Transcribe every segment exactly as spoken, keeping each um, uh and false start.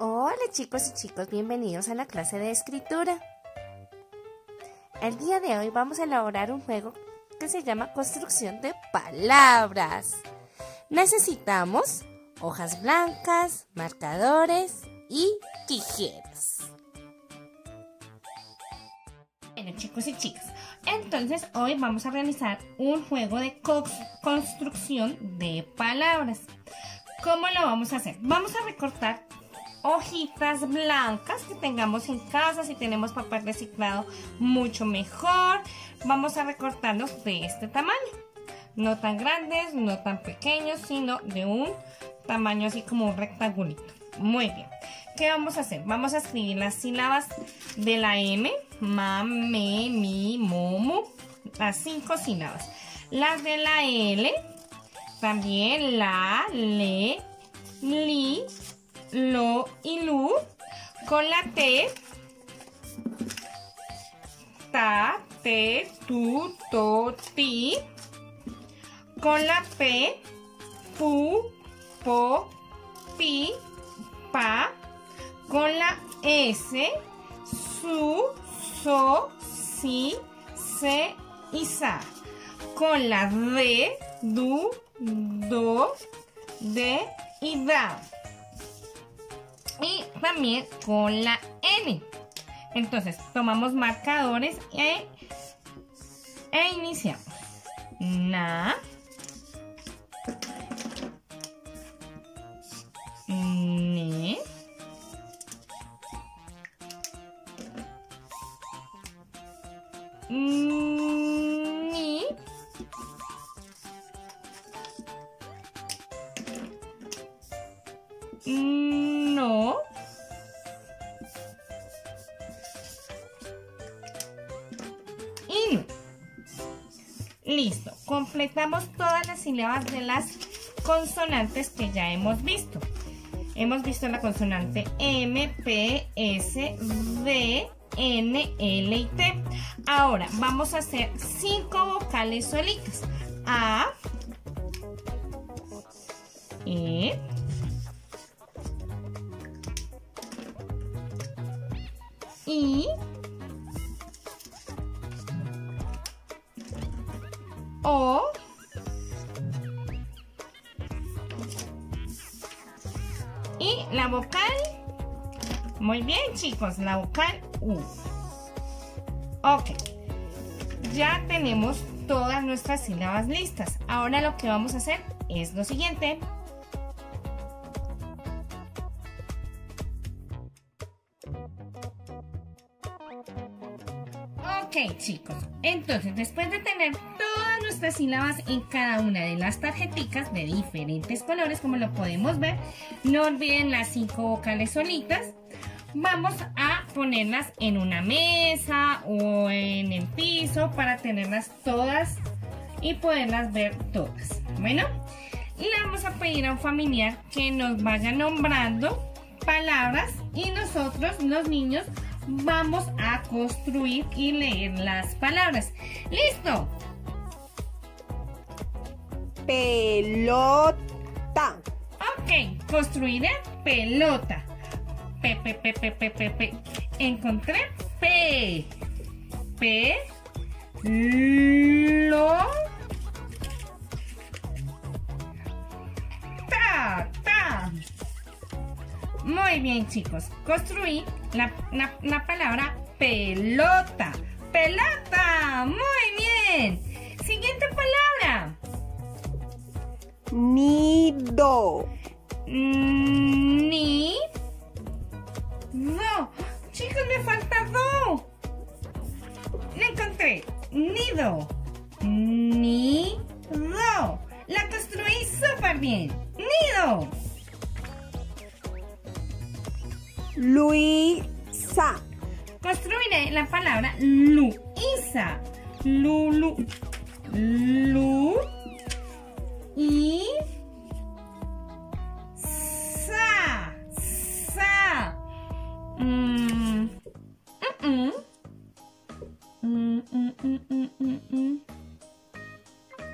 Hola chicos y chicos, bienvenidos a la clase de escritura. El día de hoy vamos a elaborar un juego que se llama construcción de palabras. Necesitamos hojas blancas, marcadores y tijeras. Bueno chicos y chicas, entonces hoy vamos a realizar un juego de co construcción de palabras. ¿Cómo lo vamos a hacer? Vamos a recortar hojitas blancas que tengamos en casa. Si tenemos papel reciclado, mucho mejor. Vamos a recortarlos de este tamaño. No tan grandes, no tan pequeños, sino de un tamaño así como un rectangulito. Muy bien. ¿Qué vamos a hacer? Vamos a escribir las sílabas de la M, ma, me, mi, mo, mu, las cinco sílabas. Las de la L, también la, le, li, lo y lu. Con la T, ta, te, tu, to, ti. Con la P, pu, po, pi, pa. Con la S, su, so, si, se y sa. Con la D, du, do, de y da. Y también con la N. Entonces, tomamos marcadores e, e iniciamos. Na, ne, ni, no, y no. Listo, completamos todas las sílabas de las consonantes que ya hemos visto. Hemos visto la consonante M, P, S, D, N, L y T. Ahora vamos a hacer cinco vocales solitas. A, E, I, O, y la vocal, muy bien chicos, la vocal U. Ok, ya tenemos todas nuestras sílabas listas. Ahora lo que vamos a hacer es lo siguiente. Ok chicos, entonces después de tener todas nuestras sílabas en cada una de las tarjeticas de diferentes colores, como lo podemos ver, no olviden las cinco vocales solitas. Vamos a ponerlas en una mesa o en el piso para tenerlas todas y poderlas ver todas. Bueno, le vamos a pedir a un familiar que nos vaya nombrando palabras y nosotros, los niños, vamos a construir y leer las palabras. ¿Listo? Pelota. Ok, construiré pelota. P, P, P, P, P, P, P. Encontré P. P. Lo. Ta, ta. Muy bien, chicos. Construí la, la, la palabra pelota. Pelota. Muy bien. Siguiente palabra. Nido. Ni. Do. Chicos, me falta do. La encontré. Nido. Nido. La construí súper bien. Nido. Luisa. Construiré la palabra Luisa. Lulu. Lu. Y. Sa. Sa. Mm. Mm, mm, mm, mm, mm, mm, mm.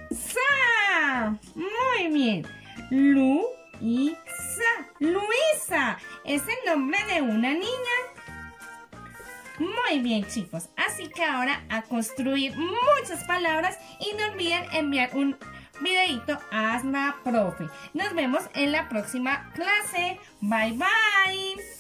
Sa. Muy bien. Luisa. Luisa. Rosa. Es el nombre de una niña. Muy bien, chicos. Así que ahora a construir muchas palabras y no olviden enviar un videito a Asna Profe. Nos vemos en la próxima clase. Bye, bye.